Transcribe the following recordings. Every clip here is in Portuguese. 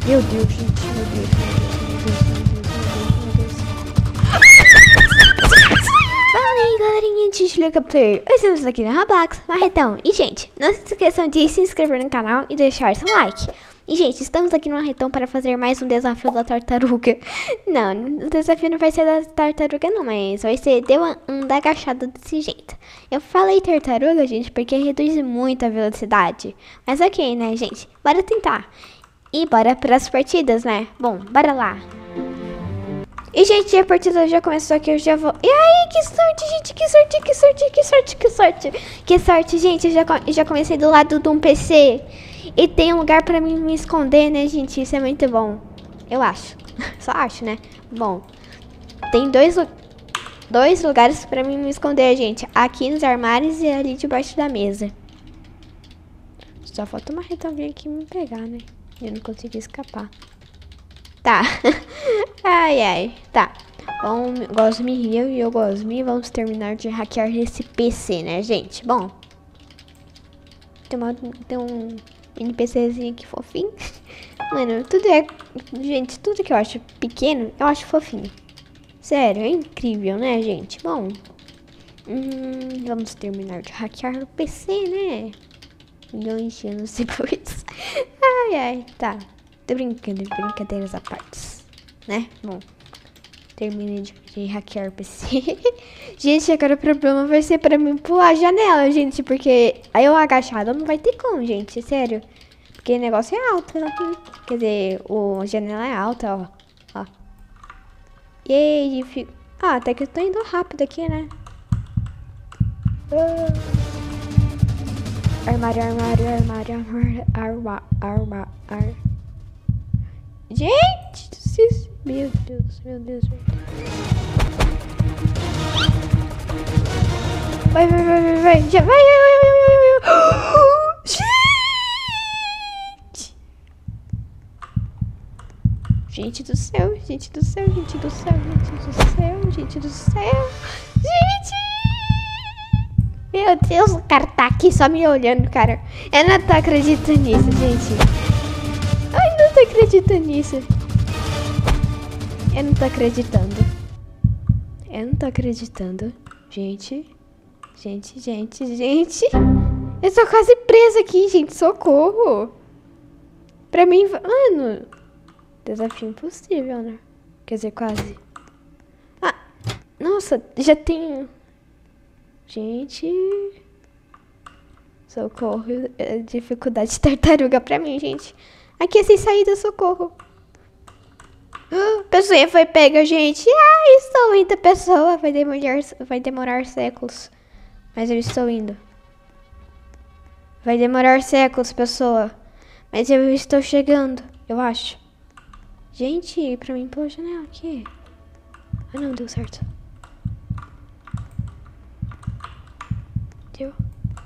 Meu Deus, gente. Meu Deus, meu Deus, meu Deus, meu Deus. Fala aí, galerinha de Julica Player. Hoje estamos aqui na Roblox, Marretão. E, gente, não se esqueçam de se inscrever no canal e deixar seu like. E, gente, estamos aqui no Marretão para fazer mais um desafio da tartaruga. Não, o desafio não vai ser da tartaruga não, mas vai ser de andar agachado desse jeito. Eu falei tartaruga, gente, porque reduz muito a velocidade. Mas ok, né, gente? Bora tentar. E bora para as partidas, né? Bom, bora lá. E, gente, a partida já começou aqui, eu já vou... E aí, que sorte, gente, que sorte, que sorte, que sorte, que sorte. Que sorte, gente, eu já comecei do lado de um PC. E tem um lugar pra mim me esconder, né, gente? Isso é muito bom. Eu acho. Só acho, né? Bom, tem dois lugares pra mim me esconder, gente. Aqui nos armários e ali debaixo da mesa. Só falta uma reta vir aqui me pegar, né? Eu não consegui escapar. Tá. Ai, ai. Tá. Bom, Gosme Rio e eu Gosme. Vamos terminar de hackear esse PC, né, gente? Bom. Tem um NPCzinho aqui fofinho. Mano, tudo é... Gente, tudo que eu acho pequeno, eu acho fofinho. Sério, é incrível, né, gente? Bom. Vamos terminar de hackear o PC, né? Milhões de anos depois. Ai, ai, tá. Tô brincando, brincadeiras à parte, né? Bom, terminei de hackear o PC. Gente, agora o problema vai ser pra mim pular a janela, gente. Porque aí eu agachada não vai ter como, gente. Sério. Porque o negócio é alto, né? Quer dizer, a janela é alta, ó. E aí, fico... Ah, até que eu tô indo rápido aqui, né? Armário, armário, armário, armário. Gente, meu Deus, meu Deus. Vai, já vai. Gente do céu, gente do céu, gente do céu, gente do céu, gente do céu. Gente! Meu Deus, o cara tá aqui só me olhando, cara. Eu não tô acreditando nisso, gente. Ai, não tô acreditando nisso. Eu não tô acreditando. Eu não tô acreditando. Gente. Eu tô quase presa aqui, gente. Socorro. Pra mim... Mano. Desafio impossível, né? Quer dizer, quase. Ah, nossa, já tem... Gente... Socorro. É dificuldade de tartaruga pra mim, gente. Aqui é sem saída, socorro. A pessoa foi pega, gente. Ah, estou indo, pessoa. Vai demorar séculos. Mas eu estou indo. Vai demorar séculos, pessoa. Mas eu estou chegando, eu acho. Gente, pra mim pela janela aqui. Ah, não, deu certo. Deu.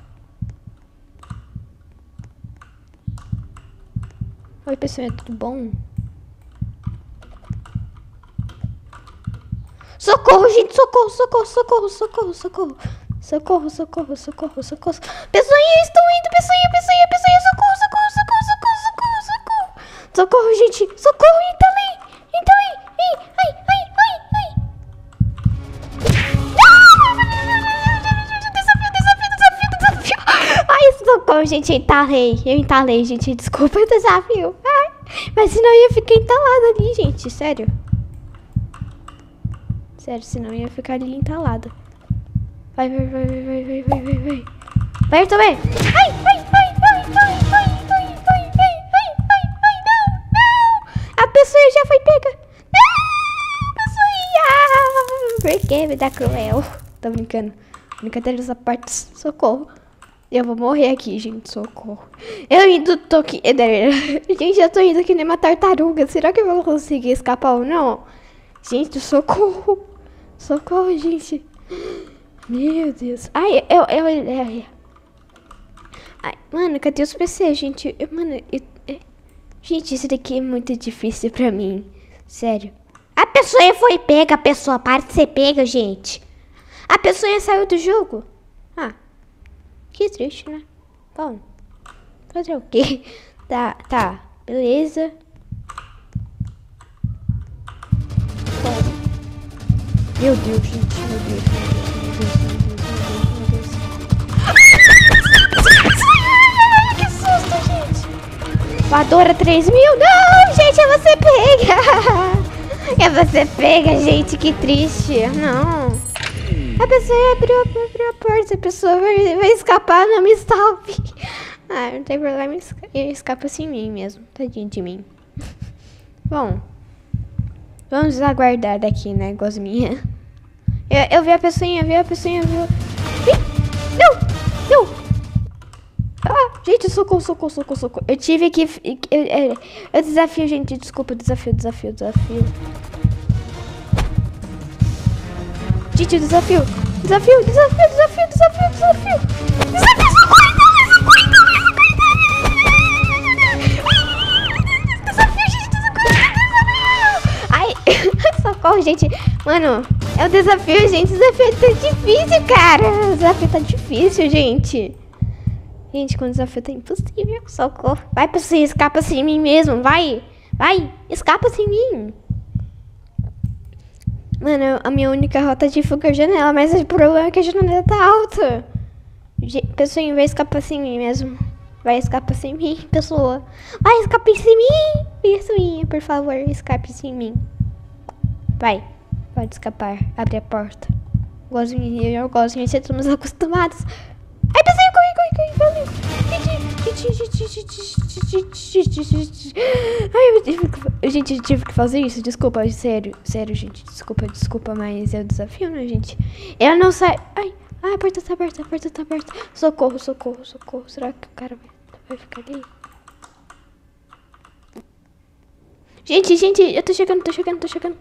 Oi, pessoal, é tudo bom? Socorro, gente, socorro. Socorro. Pessoinha, estou indo, pessoinha, socorro, gente, socorro, entra ali, ai. Desafio. Ai, socorro, gente, eu entalei, gente, desculpa o desafio. Ai, mas senão eu ia ficar entalada ali, gente, sério. Sério, senão eu ia ficar ali entalada. Vai. Vai, também. Ai, não. A pessoa já foi pega. Não, pessoa. Por que me dá cruel? Tô brincando. Brincadeira dessa parte. Socorro. Eu vou morrer aqui, gente. Socorro. Eu tô aqui. Gente, eu tô indo aqui nem uma tartaruga. Será que eu vou conseguir escapar ou não? Gente, socorro. Socorro, gente. Meu Deus. Ai, Ai, mano, cadê os PC, gente? Gente, isso daqui é muito difícil pra mim. Sério. A pessoa foi pega, para de ser pega, gente. A pessoa saiu do jogo. Ah, que triste, né? Bom, fazer o quê? Tá, beleza. Meu Deus, gente. Meu Deus. Que susto, gente. Voadora 3.000. Não, gente, é você pega. É você pega, gente. Que triste. Não. A pessoa abriu a porta. A pessoa vai escapar. Não me salve. Ah, não tem problema. Escapa sem mim mesmo. Tadinho de mim. Bom. Vamos aguardar daqui, né, gosminha? Eu vi a pessoinha, viu? Não! Ah, gente, socorro. Eu tive que... Eu desafio, gente, desculpa, desafio. Gente, desafio, socorro, gente. Mano, é o desafio, gente. O desafio tá difícil, cara. O desafio tá difícil, gente. Gente, quando o desafio tá impossível. Socorro. Vai, pessoa, escapa sem mim mesmo. Vai, escapa sem mim. Mano, a minha única rota de fuga é a janela. Mas o problema é que a janela tá alta. Pessoa, vai escapar sem mim mesmo. Vai, escapa sem mim, pessoa. Vai, escape sem mim. Pessoinha, por favor, escape sem mim. Vai, pode escapar. Abre a porta. Eu gosto de ser estamos acostumados. Ai, pessoal, corre. Ai, gente, eu tive que fazer isso. Desculpa, sério, gente. Desculpa, mas é o desafio, né, gente? Eu não saio. Ai, a porta tá aberta. Socorro. Será que o cara vai ficar ali? Gente, eu tô chegando. Cheguei.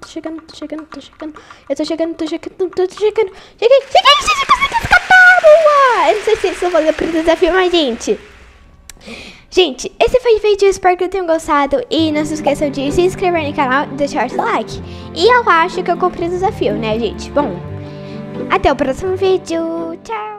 Gente, consegui escapar, boa! Eu não sei se isso vai pro desafio, mas, gente, esse foi o vídeo, eu espero que tenham gostado. E não se esqueçam de se inscrever no canal e deixar o like. E eu acho que eu cumpri o desafio, né, gente? Bom, até o próximo vídeo. Tchau!